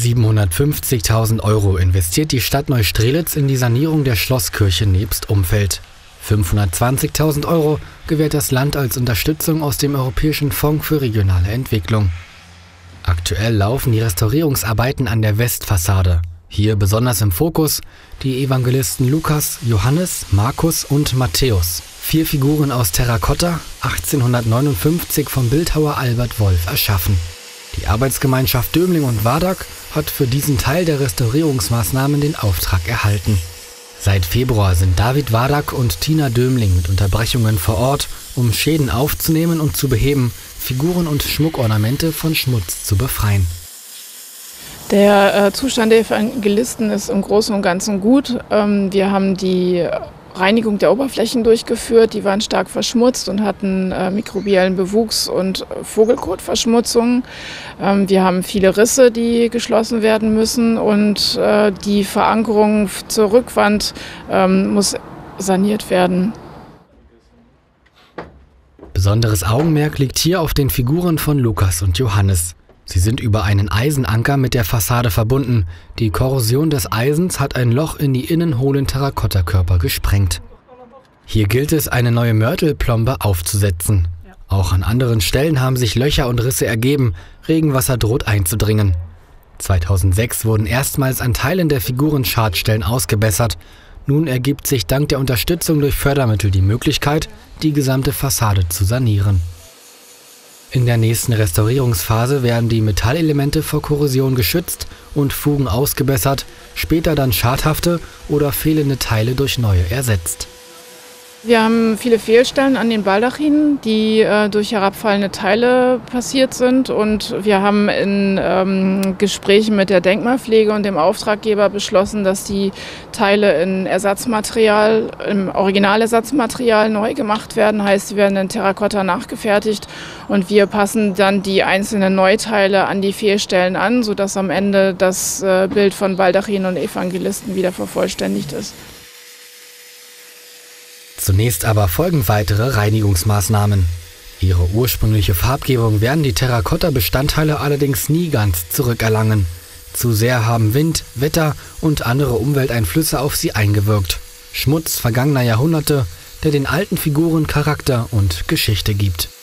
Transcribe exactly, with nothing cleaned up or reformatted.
siebenhundertfünfzigtausend Euro investiert die Stadt Neustrelitz in die Sanierung der Schlosskirche nebst Umfeld. fünfhundertzwanzigtausend Euro gewährt das Land als Unterstützung aus dem Europäischen Fonds für regionale Entwicklung. Aktuell laufen die Restaurierungsarbeiten an der Westfassade. Hier besonders im Fokus die Evangelisten Lukas, Johannes, Markus und Matthäus. Vier Figuren aus Terrakotta, achtzehnhundertneunundfünfzig vom Bildhauer Albert Wolff erschaffen. Die Arbeitsgemeinschaft Dömling und Wardak hat für diesen Teil der Restaurierungsmaßnahmen den Auftrag erhalten. Seit Februar sind David Wardak und Tina Dömling mit Unterbrechungen vor Ort, um Schäden aufzunehmen und zu beheben, Figuren und Schmuckornamente von Schmutz zu befreien. Der äh, Zustand der Evangelisten ist im Großen und Ganzen gut. Ähm, wir haben die Reinigung der Oberflächen durchgeführt. Die waren stark verschmutzt und hatten äh, mikrobiellen Bewuchs und Vogelkotverschmutzung. Ähm, wir haben viele Risse, die geschlossen werden müssen, und äh, die Verankerung zur Rückwand ähm, muss saniert werden. Besonderes Augenmerk liegt hier auf den Figuren von Lukas und Johannes. Sie sind über einen Eisenanker mit der Fassade verbunden. Die Korrosion des Eisens hat ein Loch in die innen hohlen Terrakottakörper gesprengt. Hier gilt es, eine neue Mörtelplombe aufzusetzen. Auch an anderen Stellen haben sich Löcher und Risse ergeben. Regenwasser droht einzudringen. zweitausendsechs wurden erstmals an Teilen der Figuren Schadstellen ausgebessert. Nun ergibt sich dank der Unterstützung durch Fördermittel die Möglichkeit, die gesamte Fassade zu sanieren. In der nächsten Restaurierungsphase werden die Metallelemente vor Korrosion geschützt und Fugen ausgebessert, später dann schadhafte oder fehlende Teile durch neue ersetzt. Wir haben viele Fehlstellen an den Baldachinen, die äh, durch herabfallende Teile passiert sind, und wir haben in ähm, Gesprächen mit der Denkmalpflege und dem Auftraggeber beschlossen, dass die Teile in Ersatzmaterial, im Originalersatzmaterial neu gemacht werden. Heißt, sie werden in Terrakotta nachgefertigt und wir passen dann die einzelnen Neuteile an die Fehlstellen an, sodass am Ende das äh, Bild von Baldachinen und Evangelisten wieder vervollständigt ist. Zunächst aber folgen weitere Reinigungsmaßnahmen. Ihre ursprüngliche Farbgebung werden die Terrakotta-Bestandteile allerdings nie ganz zurückerlangen. Zu sehr haben Wind, Wetter und andere Umwelteinflüsse auf sie eingewirkt. Schmutz vergangener Jahrhunderte, der den alten Figuren Charakter und Geschichte gibt.